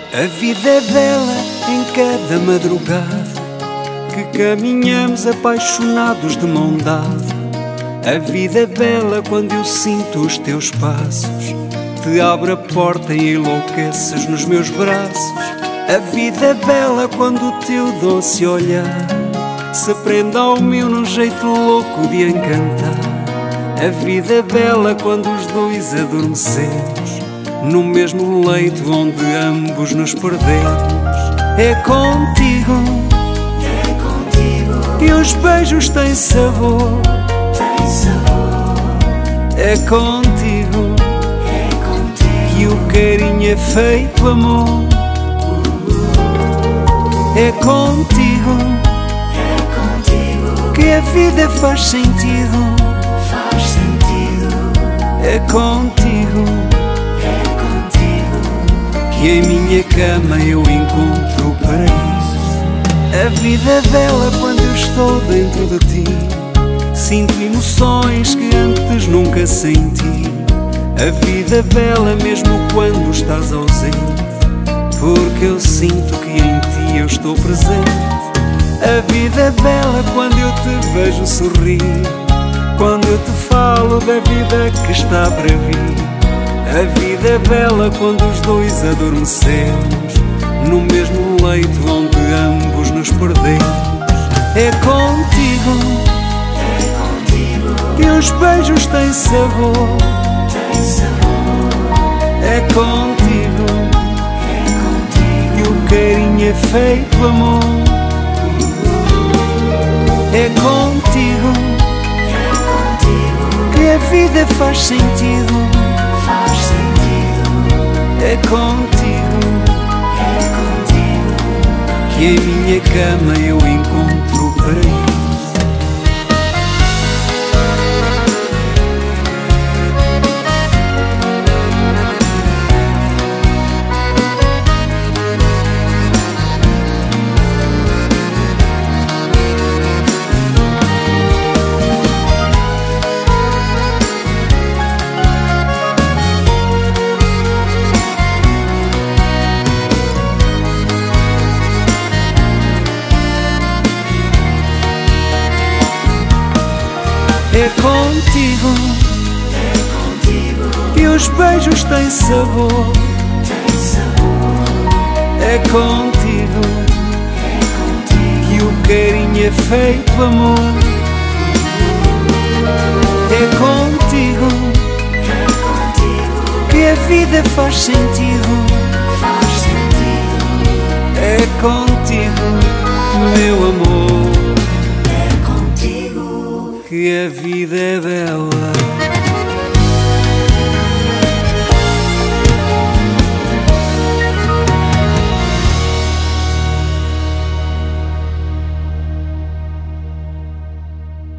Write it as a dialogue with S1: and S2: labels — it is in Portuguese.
S1: A vida é bela em cada madrugada que caminhamos apaixonados de mão dada. A vida é bela quando eu sinto os teus passos, te abro a porta e enlouqueces nos meus braços. A vida é bela quando o teu doce olhar se prende ao meu num jeito louco de encantar. A vida é bela quando os dois adormecemos no mesmo leito onde ambos nos perdemos. É contigo que os beijos têm sabor. É contigo que o carinho é feito amor. É contigo que a vida faz sentido. É contigo que em minha cama eu encontro o paraíso. A vida é bela quando eu estou dentro de ti, sinto emoções que antes nunca senti. A vida é bela mesmo quando estás ausente, porque eu sinto que em ti eu estou presente. A vida é bela quando eu te vejo sorrir, quando eu te falo da vida que está para vir. A vida é bela quando os dois adormecemos no mesmo leito onde ambos nos perdemos. É contigo que os beijos têm sabor. É contigo que o carinho é feito amor. É contigo que a vida faz sentido. É contigo que em minha cama eu encontro o paraíso. É contigo que os beijos têm sabor. É contigo que o carinho é feito amor. É contigo que a vida faz sentido. É contigo, meu amor, que a vida é bela.